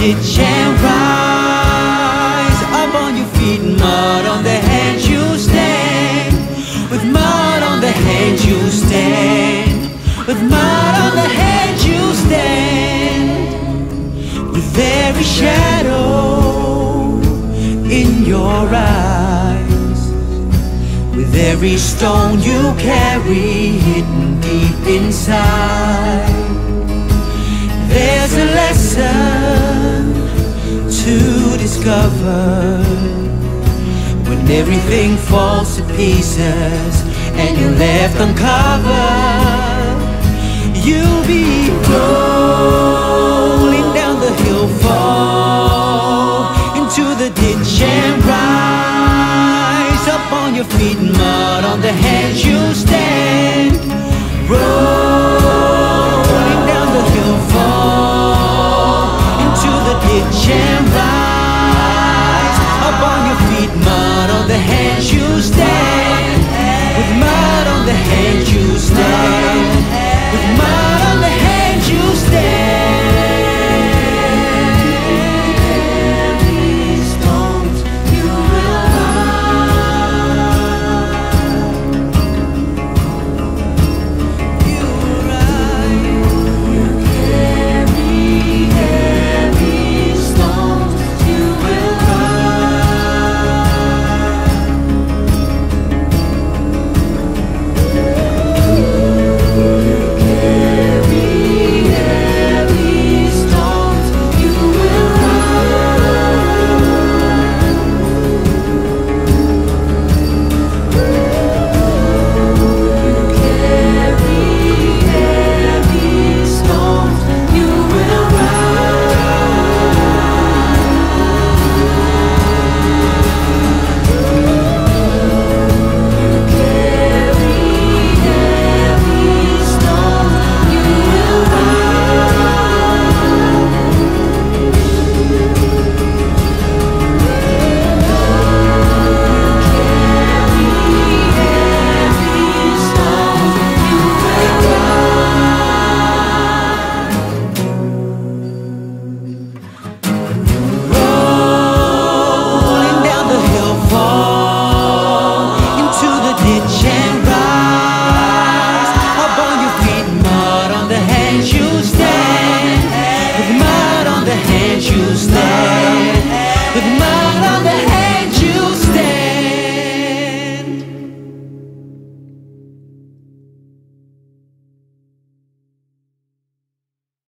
ditch and rise up on your feet. Mud on the hands you stand, with mud on the hands you stand, with mud on the hands you stand, with every shadow in your eyes, with every stone you carry hidden deep inside. There's a lesson to discover when everything falls to pieces and you're left uncovered. You'll be rolling down the hill, fall into the ditch and rise up on your feet. Mud on the hands you stand,